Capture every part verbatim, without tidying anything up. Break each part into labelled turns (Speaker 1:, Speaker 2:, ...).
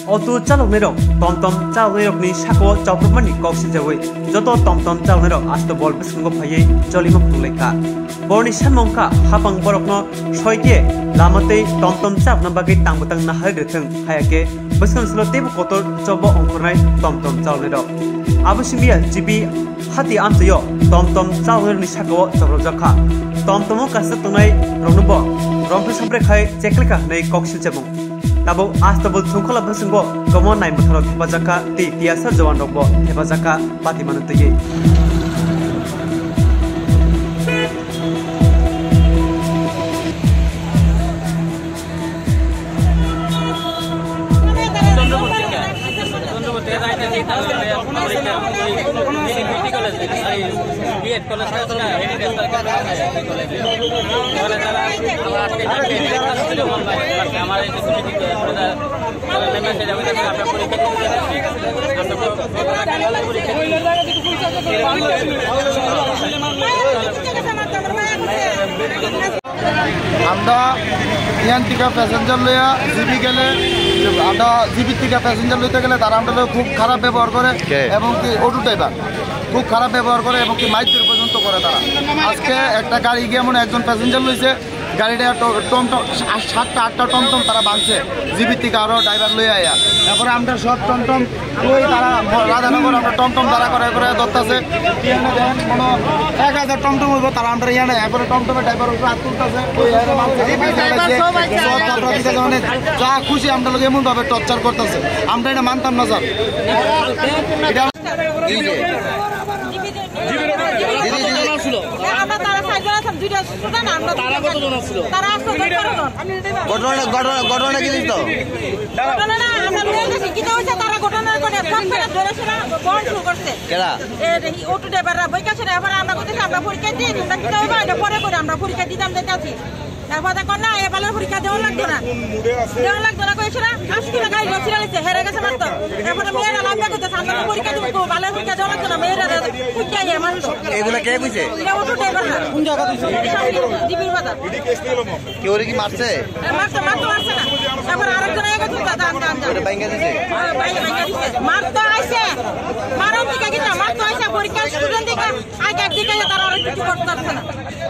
Speaker 1: Auto চালক নিরক টমটম চালক নিরকনি সাকো চাউপ্রমানি কক্সি যাওই যত টমটম চালক নিরক আস্তাবল বিসঙ্গ ফাইয়ে জলিমা ফুংলাইকা বরনি সানমংকা হাপাং বরকনো সয়কে লামাতে টমটম চাপনা বাগै তাंबतang na हायग्रथों हायाके बिसंग सलो तेब कतर चबो अंखरनाय टमटम चालक निरक आबसिमिया जिबि हाति आमतयो टमटम चालक निरकनि साको चाब्रबजाखा टमटमो कासा तंनाय रंनबो रंफे सामप्रे खाय चेकलेका नै कक्सि जाबुं Nabo Astabalo Tungkola Basingo, Gomon Nine Mothornai Tepajaka, Ti Tiasa Jawan Robo, Tepajaka, Batimanutay.
Speaker 2: আমরা ইয়ান থেকে প্যাসেঞ্জার লইয়া জিবি গেলে আমরা জিবি থেকে প্যাসেঞ্জার লইতে গেলে তারা আমাদের খুব খারাপ ব্যবহার করে এবং কি অটো ড্রাইভার খুব খারাপ ব্যবহার করে এবং কি মাইক পর্যন্ত করে তারা আজকে একটা গাড়ি গিয়ে এমন একজন প্যাসেঞ্জার লইছে গাড়িটা টমটম সাতটা আটটা টমটম তারা বাঁধছে জিবি থেকে আরও ড্রাইভার লই আয়া তারপরে আমরা সব টমটম ওই তারা রাধানগর আমরা টমটম তারা করে করে ধরতেছে কোনো এক হাজার টমটম হইব তারা আমরা ইয়া নেই এরপরে টমটমের ড্রাইভার উপরে হাত তুলতেছে যা খুশি আমরা লোক এমনভাবে টর্চার করতেছে আমরা এটা মানতাম না স্যার এটা
Speaker 3: ঘটনা কি তো
Speaker 4: অটো ড্রাইভাররা বই কাছে আমরা করতেছি আমরা পরীক্ষা দিই তোমরা কি হবে এটা পরে করে আমরা পরীক্ষা দিতাম দেখেছি তারপর দেখো না এবারে পরীক্ষা দেওয়া লাগতো না দেওয়া লাগতো না কইছিল আজকে গাড়ি লসিরা গেছে হেরে গেছে মাত্র তারপরে মেয়েরা লাম্বা করতেছে আমরা পরীক্ষা দিব ভালো পরীক্ষা দেওয়া লাগতো না মেয়েরা পরীক্ষা ইয়ে মাত্র
Speaker 3: এগুলা কে কইছে
Speaker 4: এটা অটো ড্রাইভার না কোন জায়গা দিছে জিবির বাজার
Speaker 3: এডি কেস নিলো মম কি ওরে কি মারছে
Speaker 4: মারছে মারতে মারছে না তারপর আরেকজন এগো তো দাদা আমরা আমরা
Speaker 3: ওরে বাইঙ্গা দিছে
Speaker 4: বাইঙ্গা বাইঙ্গা দিছে মারতে আইছে মারন দিকে কি না মারতে আইছে পরীক্ষা স্টুডেন্ট দিকে আগে দিকে তারা আর কিছু করতে পারছে না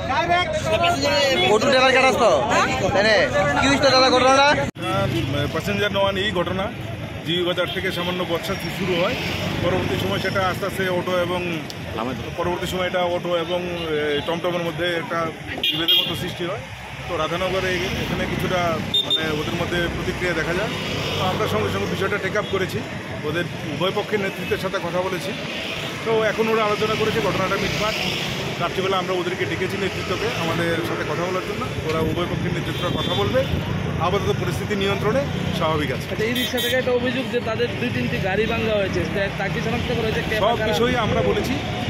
Speaker 3: অটো ড্রাইভার কাটাস তো এনে কি হইছে দাদা ঘটনাটা
Speaker 5: প্যাসেঞ্জার নেওয়ান এই ঘটনা জিবি বাজার থেকে সামান্য বর্ষা শুরু হয় পরবর্তী সময় সেটা আস্তে আস্তে অটো এবং পরবর্তী সময় এটা অটো এবং টমটমের মধ্যে একটা বিভেদের মতো সৃষ্টি হয় তো রাধানগরে এখানে কিছুটা মানে ওদের মধ্যে প্রতিক্রিয়া দেখা যায় তো আমরা সঙ্গে সঙ্গে বিষয়টা টেক আপ করেছি ওদের উভয় পক্ষের নেতৃত্বের সাথে কথা বলেছি তো এখন ওরা আলোচনা করেছে ঘটনাটা মিটমাট রাত্রিবেলা আমরা ওদেরকে ডেকেছি নেতৃত্বকে আমাদের সাথে কথা বলার জন্য ওরা উভয় পক্ষের নেতৃত্বরা কথা বলবে আপাতত পরিস্থিতি নিয়ন্ত্রণে স্বাভাবিক আছে
Speaker 6: এই রিক্সা থেকে একটা অভিযোগ যে তাদের দুই তিনটি গাড়ি ভাঙা হয়েছে তাকে শনাক্ত করা হয়েছে
Speaker 5: সব বিষয়ে আমরা বলেছি